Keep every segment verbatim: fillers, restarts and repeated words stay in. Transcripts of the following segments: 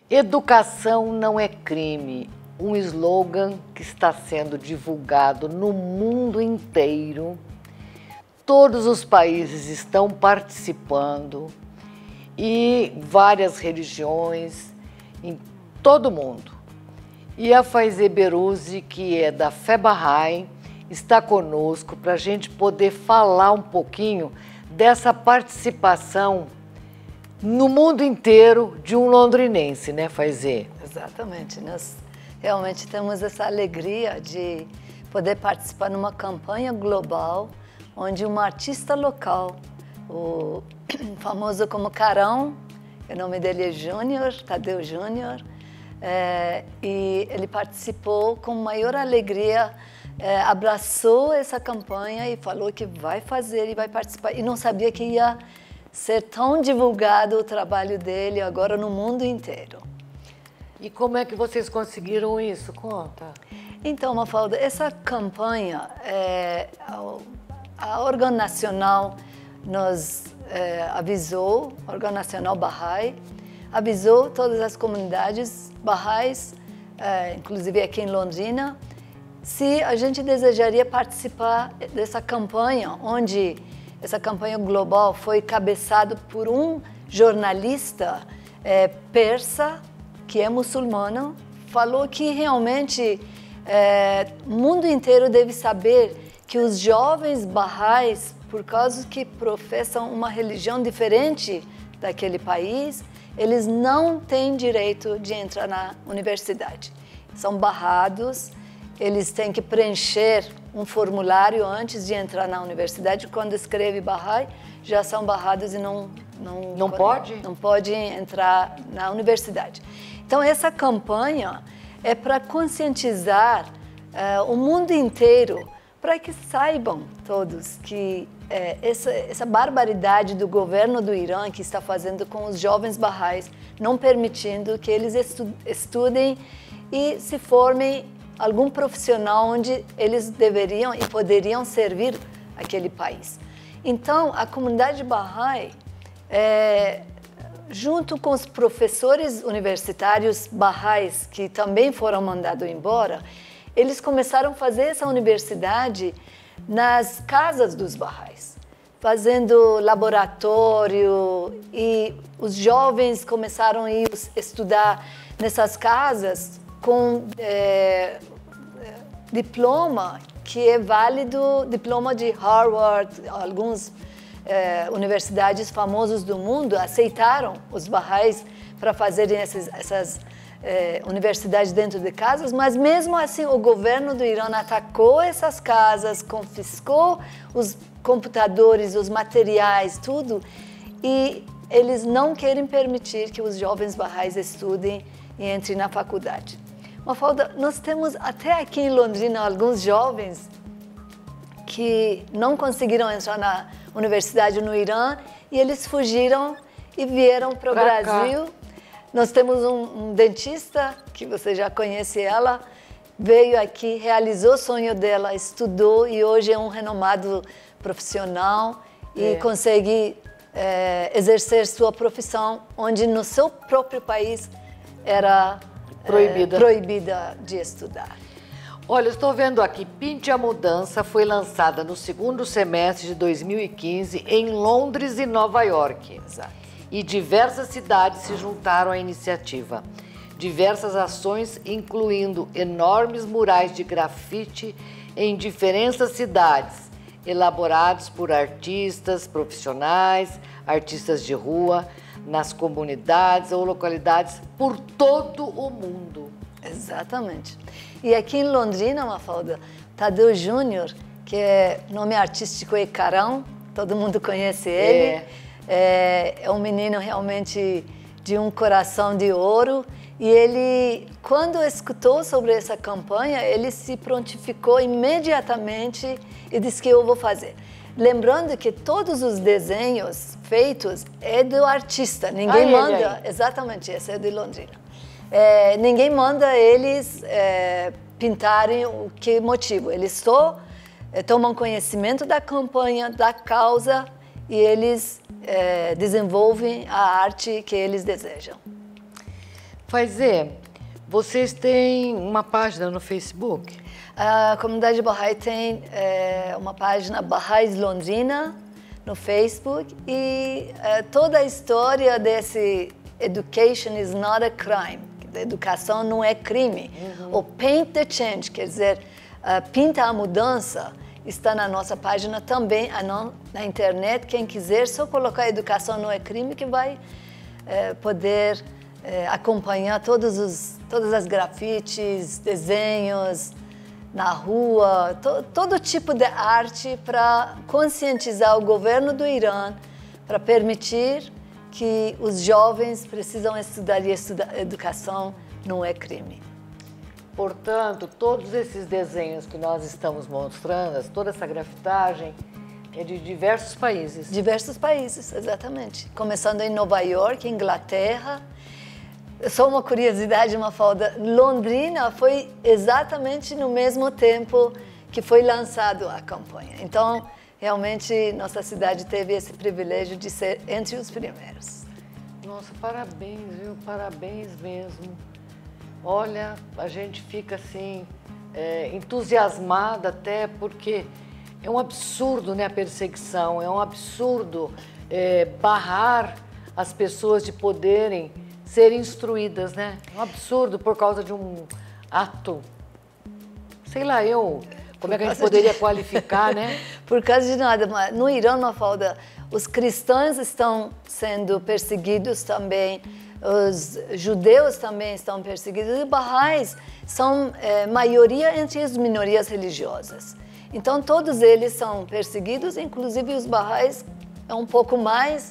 Educação não é crime, um slogan que está sendo divulgado no mundo inteiro. Todos os países estão participando e várias religiões em todo mundo. E a Faize Beruzzi, que é da Fé Bahá'í, está conosco para a gente poder falar um pouquinho dessa participação no mundo inteiro de um londrinense, né, Faize? Exatamente. Nós realmente temos essa alegria de poder participar numa campanha global onde um artista local, o famoso como Carão, o nome dele é Júnior, Tadeu Júnior, é, e ele participou com maior alegria, é, abraçou essa campanha e falou que vai fazer e vai participar, e não sabia que ia ser tão divulgado o trabalho dele agora no mundo inteiro. E como é que vocês conseguiram isso? Conta. Então, Mafalda, essa campanha, é, a Órgão Nacional nos é, avisou, Órgão Nacional Bahá'í, avisou todas as comunidades bahá'ís, é, inclusive aqui em Londrina, se a gente desejaria participar dessa campanha, onde essa campanha global foi cabeçada por um jornalista é, persa, que é muçulmano, falou que realmente é, o mundo inteiro deve saber que os jovens bahá'ís, por causa que professam uma religião diferente daquele país, eles não têm direito de entrar na universidade. São barrados, eles têm que preencher um formulário antes de entrar na universidade. Quando escreve Bahá'í, já são barrados e não não não pode não pode entrar na universidade. Então essa campanha é para conscientizar uh, o mundo inteiro, para que saibam todos que uh, essa essa barbaridade do governo do Irã que está fazendo com os jovens bahá'ís, não permitindo que eles estu estudem e se formem algum profissional onde eles deveriam e poderiam servir aquele país. Então, a comunidade Bahá'í, é, junto com os professores universitários bahá'ís, que também foram mandados embora, eles começaram a fazer essa universidade nas casas dos bahá'ís, fazendo laboratório, e os jovens começaram a ir estudar nessas casas com é, diploma que é válido, diploma de Harvard, algumas é, universidades famosas do mundo aceitaram os bahá'ís para fazerem essas, essas é, universidades dentro de casas, mas mesmo assim o governo do Irã atacou essas casas, confiscou os computadores, os materiais, tudo, e eles não querem permitir que os jovens bahá'ís estudem e entrem na faculdade. Mafalda, nós temos até aqui em Londrina alguns jovens que não conseguiram entrar na universidade no Irã e eles fugiram e vieram para o Brasil. Cá. Nós temos um, um dentista, que você já conhece ela, veio aqui, realizou o sonho dela, estudou e hoje é um renomado profissional e é. consegue é, exercer sua profissão, onde no seu próprio país era Proibida. É, proibida de estudar. Olha, estou vendo aqui, Pinte a Mudança foi lançada no segundo semestre de dois mil e quinze em Londres e Nova York. Exato. E diversas cidades se juntaram à iniciativa. Diversas ações, incluindo enormes murais de grafite em diferentes cidades, elaborados por artistas profissionais, artistas de rua, nas comunidades ou localidades por todo o mundo. Exatamente. E aqui em Londrina, Mafalda, Tadeu Júnior, que é nome artístico é Carão, todo mundo conhece ele, é. É, é um menino realmente de um coração de ouro, e ele, quando escutou sobre essa campanha, ele se prontificou imediatamente e disse que eu vou fazer. Lembrando que todos os desenhos feitos é do artista, ninguém ai, manda, ai, ai. exatamente, esse é de Londrina. É, ninguém manda eles é, pintarem o que motivo, eles só é, tomam conhecimento da campanha, da causa, e eles é, desenvolvem a arte que eles desejam. Faizê, vocês têm uma página no Facebook? A comunidade Bahá'í tem é, uma página Bahá'ís Londrina no Facebook e é, toda a história desse Education is not a crime, a educação não é crime. Uhum. O Paint the Change, quer dizer, uh, pinta a mudança, está na nossa página também, no, na internet. Quem quiser, só colocar educação não é crime que vai é, poder é, acompanhar todos os, todas as grafites, desenhos, na rua, to, todo tipo de arte para conscientizar o governo do Irã, para permitir que os jovens precisam estudar e estudar. Educação não é crime. Portanto, todos esses desenhos que nós estamos mostrando, toda essa grafitagem, é de diversos países. Diversos países, exatamente. Começando em Nova York, Inglaterra. Só uma curiosidade, Mafalda, Londrina foi exatamente no mesmo tempo que foi lançado a campanha. Então, realmente, nossa cidade teve esse privilégio de ser entre os primeiros. Nossa, parabéns, viu? Parabéns mesmo. Olha, a gente fica assim, é, entusiasmada até porque é um absurdo, né, a perseguição, é um absurdo é, barrar as pessoas de poderem ser instruídas, né? É um absurdo por causa de um ato, sei lá eu, como é que a gente poderia de... qualificar, né? Por causa de nada, mas no Irã, Mafalda, os cristãos estão sendo perseguidos também, os judeus também estão perseguidos, e Bahá'ís são é, maioria entre as minorias religiosas. Então, todos eles são perseguidos, inclusive os Bahá'ís é um pouco mais,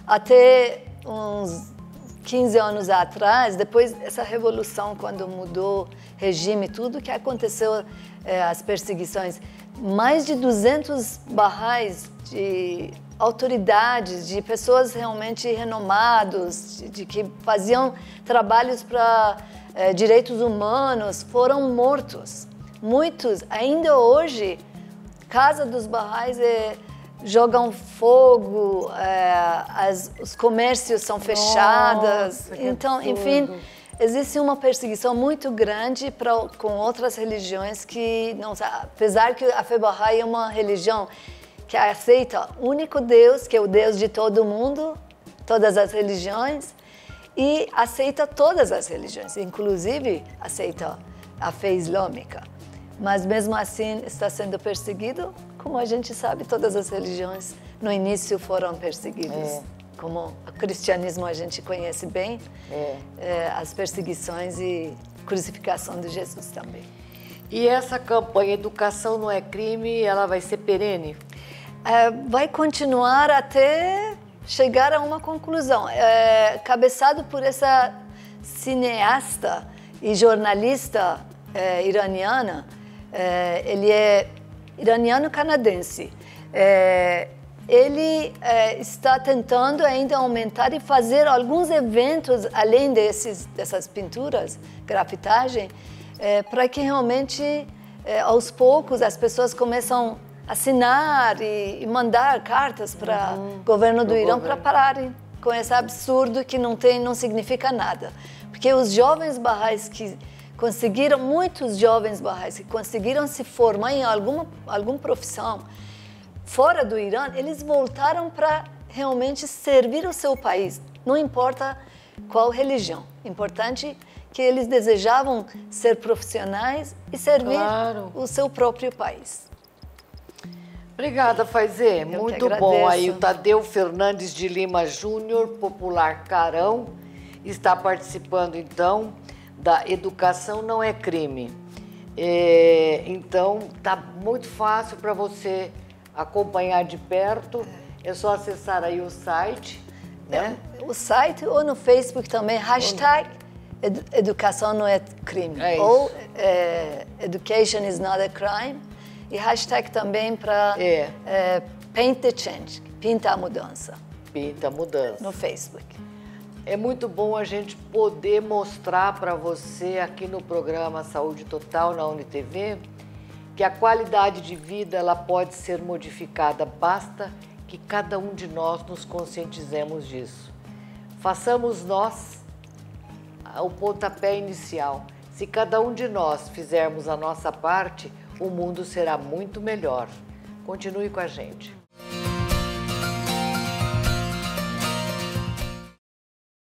até uns quinze anos atrás, depois dessa revolução, quando mudou regime, tudo que aconteceu, é, as perseguições, mais de duzentos Bahá'ís, de autoridades, de pessoas realmente renomadas, de, de que faziam trabalhos para é, direitos humanos, foram mortos. Muitos, ainda hoje, casa dos Bahá'ís é, jogam fogo, é, as, os comércios são fechados. Nossa, então, absurdo. Enfim, existe uma perseguição muito grande pra, com outras religiões que, não, apesar que a fé Bahá'í é uma religião que aceita o único Deus, que é o Deus de todo mundo, todas as religiões, e aceita todas as religiões, inclusive aceita a fé islâmica. Mas mesmo assim está sendo perseguido, como a gente sabe, todas as religiões no início foram perseguidas. É. Como o cristianismo a gente conhece bem, é. É, as perseguições e crucificação de Jesus também. E essa campanha Educação Não é Crime, ela vai ser perene? É, vai continuar até chegar a uma conclusão. É, cabeçado por essa cineasta e jornalista é, iraniana, é, ele é iraniano-canadense. É, ele é, está tentando ainda aumentar e fazer alguns eventos, além desses, dessas pinturas, grafitagem, é, para que realmente, é, aos poucos, as pessoas começam a assinar e, e mandar cartas para o uhum. governo do Irã para pararem com esse absurdo que não tem, não significa nada. Porque os jovens Bahá'ís que conseguiram, muitos jovens Bahá'ís que conseguiram se formar em alguma, alguma profissão fora do Irã, eles voltaram para realmente servir o seu país, não importa qual religião. Importante que eles desejavam ser profissionais e servir claro. o seu próprio país. Obrigada, Faizê. Muito bom. Aí o Tadeu Fernandes de Lima Júnior, popular Carão, está participando então da Educação Não é Crime. É, então, tá muito fácil para você acompanhar de perto. É só acessar aí o site, né? O site ou no Facebook também, hashtag edu Educação Não é Crime. É ou é, Education is not a crime. E hashtag também para é. é, Paint the Change, pinta a mudança. Pinta a mudança. No Facebook. É muito bom a gente poder mostrar para você aqui no programa Saúde Total na UniTV que a qualidade de vida ela pode ser modificada, basta que cada um de nós nos conscientizemos disso. Façamos nós o pontapé inicial. Se cada um de nós fizermos a nossa parte, o mundo será muito melhor. Continue com a gente.